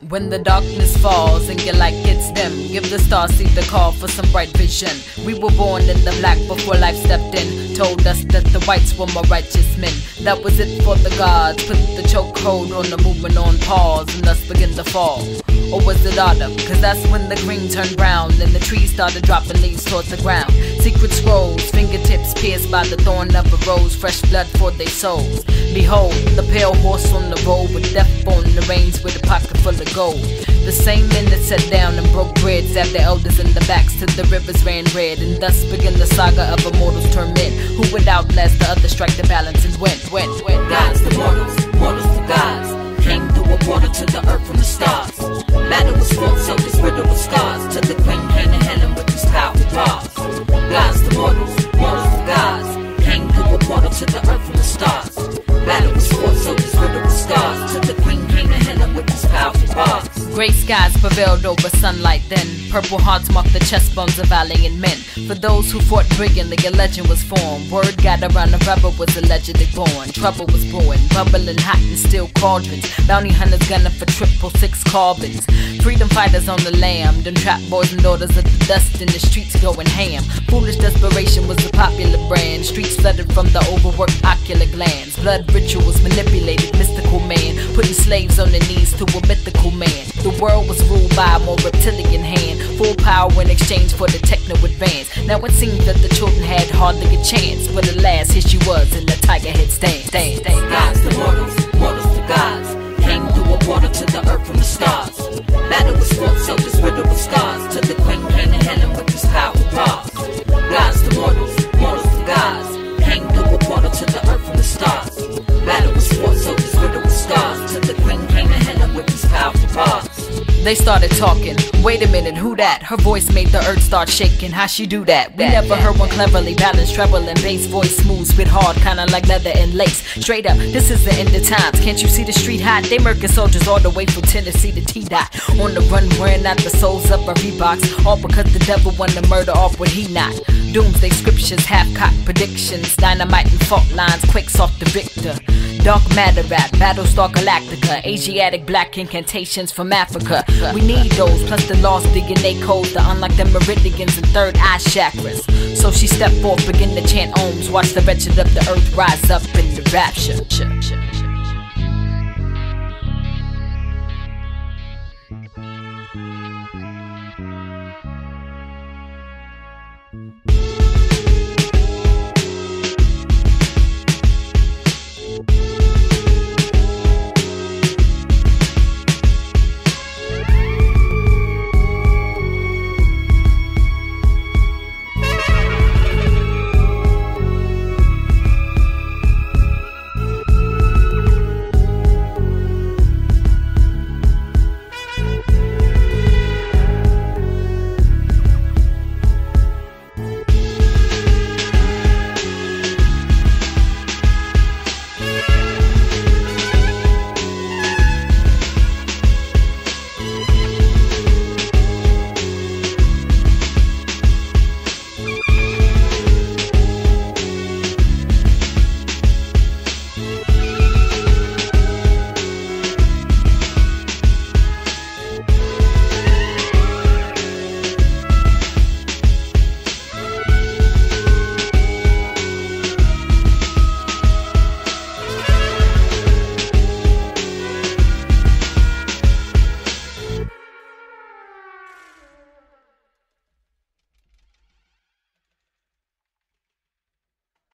When the darkness falls and your light gets dim, give the starseed the call for some bright vision. We were born in the black before life stepped in, told us that the whites were more righteous men. That was it for the gods, put the chokehold on the movement on pause, and thus begin to fall. Or was it autumn? Cause that's when the green turned brown, and the trees started dropping leaves towards the ground. Secret scrolls, fingertips pierced by the thorn of a rose, fresh blood for their souls. Behold, the pale horse on the road with death on the reins with a pocket full of gold. The same men that sat down and broke bread stabbed their elders in the backs till the rivers ran red, and thus began the saga of immortals turn men. Who would outlast the other, strike the balance and win. Gods to mortals, mortals to gods, came through a portal to the earth from the stars. Battle was fought, so this riddle with scars, till the queen came to Helen with these powerful bars. Gods to mortals, mortals to gods, came through a portal to the earth from the stars. Battle was fought, so this riddle with scars, till the queen came to Helen with these powerful bars. Gray skies prevailed over sunlight then. Purple hearts marked the chest bones of valiant men. For those who fought brilliantly, a legend was formed. Word got around the rebel was allegedly born. Trouble was brewing, bubbling hot in steel cauldrons. Bounty hunters gunning for 666 carbons. Freedom fighters on the lam. Them trap boys and daughters of the dust in the streets going ham. Foolish desperation was the popular brand. Streets flooded from the overworked ocular glands. Blood rituals manipulated mystical man, putting slaves on their knees to a mythical man. The world was ruled by a more reptilian hand, full power in exchange for the techno advance. Now it seems that the children had hardly a chance, but alas, here she was in the tiger head stand. Gods to mortals, mortals to gods, came through a portal to the earth from the stars. Battle was fought, so this riddle with scars, till the queen came to Helen with these powerful bars. Gods to mortals, mortals to gods, came through a portal to the earth from the stars. Battle was fought, so this riddle with scars, till the queen came to Helen with these powerful bars. They started talking, wait a minute, who that? Her voice made the earth start shaking, how she do that? We never heard one cleverly balanced treble and bass voice, smooth, spit hard, kinda like leather and lace. Straight up, this is the end of times, can't you see the street hot? They murking soldiers all the way from Tennessee to T-Dot. On the run, wearing out the souls of a Reeboks, all because the devil wanted to murder off what he not. Doomsday scriptures, half-cocked predictions, dynamite and fault lines, quakes off the victor. Dark matter rap, Battlestar Galactica, Asiatic black incantations from Africa. We need those, plus the lost DNA codes to unlock the meridians and third eye chakras. So she stepped forth, begin to chant ohms, watch the wretched of the earth rise up in the rapture.